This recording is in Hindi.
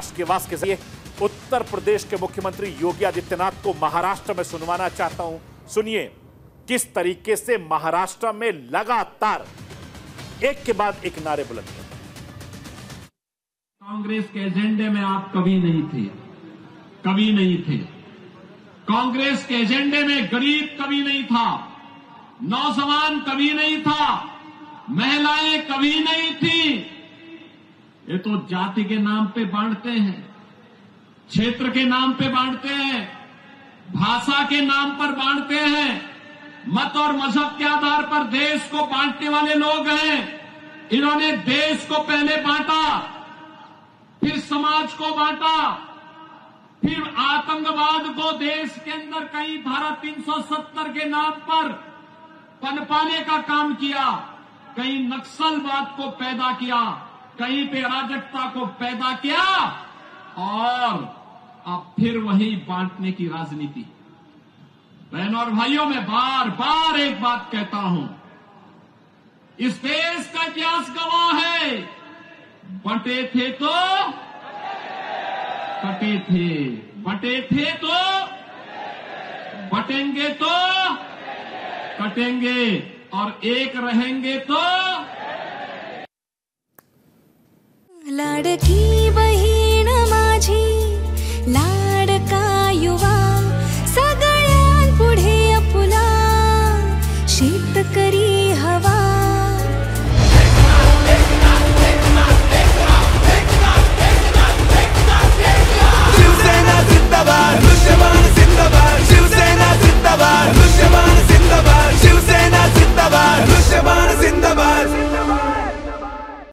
राष्ट्र के वास के जरिए उत्तर प्रदेश के मुख्यमंत्री योगी आदित्यनाथ को महाराष्ट्र में सुनवाना चाहता हूं। सुनिए किस तरीके से महाराष्ट्र में लगातार एक के बाद एक नारे बुलंद किए। कांग्रेस के एजेंडे में आप कभी नहीं थे, कभी नहीं थे। कांग्रेस के एजेंडे में गरीब कभी नहीं था, नौजवान कभी नहीं था, महिलाएं कभी नहीं थी। ये तो जाति के नाम पे बांटते हैं, क्षेत्र के नाम पे बांटते हैं, भाषा के नाम पर बांटते हैं, मत और मजहब के आधार पर देश को बांटने वाले लोग हैं। इन्होंने देश को पहले बांटा, फिर समाज को बांटा, फिर आतंकवाद को देश के अंदर कई धारा 370 के नाम पर पनपाने का काम किया, कहीं नक्सलवाद को पैदा किया, कहीं पे अराजकता को पैदा किया और अब फिर वही बांटने की राजनीति। बहनों और भाइयों, मैं बार बार एक बात कहता हूं, इस देश का इतिहास गवाह है, बंटे थे तो कटे थे, बंटे थे तो बटेंगे तो कटेंगे और एक रहेंगे तो। लाडकी बहीण माझी, लाडका युवा, सगळ्यांपुढे आपुला शेतकरी हवा। शिवसेना जिंदाबाद।